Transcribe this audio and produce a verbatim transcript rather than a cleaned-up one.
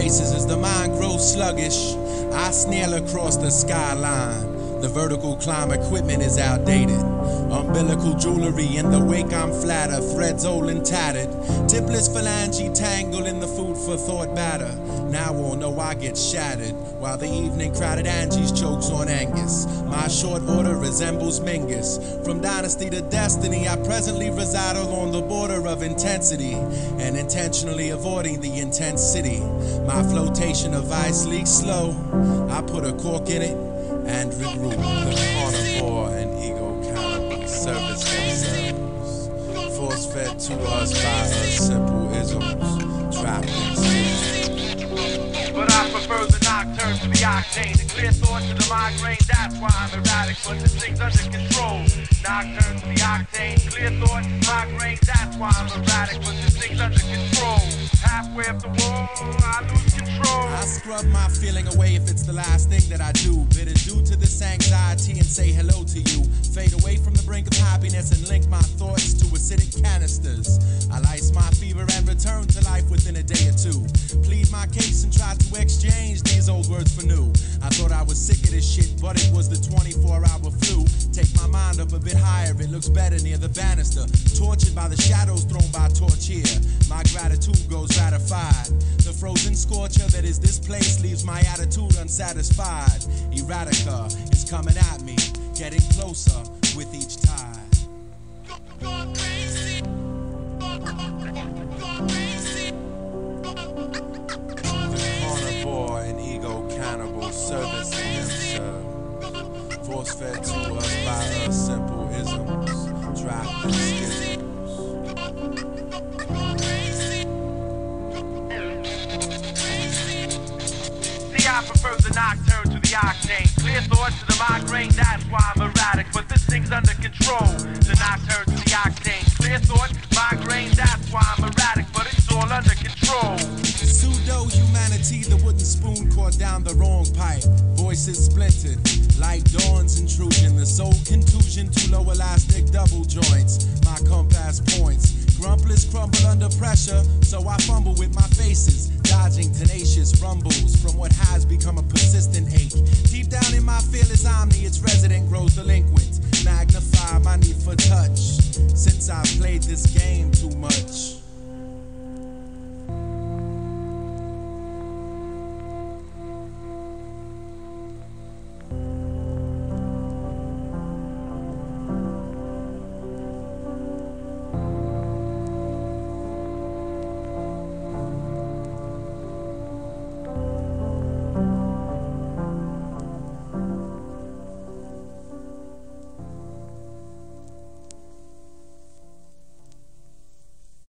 faces as the mind grows sluggish. I snail across the skyline. The vertical climb equipment is outdated. Umbilical jewelry in the wake I'm flatter. Threads old and tattered. Tipless phalange tangle in the food for thought batter. Now all know I get shattered while the evening crowded Angie's chokes on Angus. My short order resembles Mingus. From dynasty to destiny, I presently reside along the border of intensity and intentionally avoiding the intense city. My flotation of ice leaks slow. I put a cork in it and regroup. The carnivore and ego cannibal service themselves, force-fed to us by us simple isms, trapped in cities. But I prefer the nocturne to the octane, the clear thought to the migraine. That's why I'm erratic, but this thing's under control. Nocturne to the octane, clear thought, migraine. That's why I'm erratic, but this thing's under control. Halfway up the wall, I lose control. I scrub my feeling away if it's the last thing that I do. Bid adieu to this anxiety and say hello to you. Fade away from the brink of happiness and link my thoughts to acidic canisters. I'll ice my fever and return to life within a day or two. Plead my case and try to exchange these old words for new. I thought I was sick of this shit, but it was the twenty-four hour flu. Take my mind up a bit higher, it looks better near the banister. Tortured by the shadows thrown by torch here. My gratitude goes ratified. The frozen scorcher that is this place leaves my attitude unsatisfied. Erotica is coming at me, getting closer with each tide. The carnivore and ego cannibal servicing himself, force-fed to us by us simple isms, trapped in schisms. I prefer the nocturne to the octane. Clear thought to the migraine, that's why I'm erratic. But this thing's under control. The nocturne to the octane. Clear thought, migraine, that's why I'm erratic. But it's all under control. Pseudo-humanity, the wooden spoon caught down the wrong pipe. Voices splintered, like dawn's intrusion. The soul contusion, two low elastic double joints. My compass points. Grumplers crumble under pressure, so I fumble with my faces, dodging tenacious rumbles from what has become a persistent ache. Deep down in my fearless omni, its resident grows delinquent.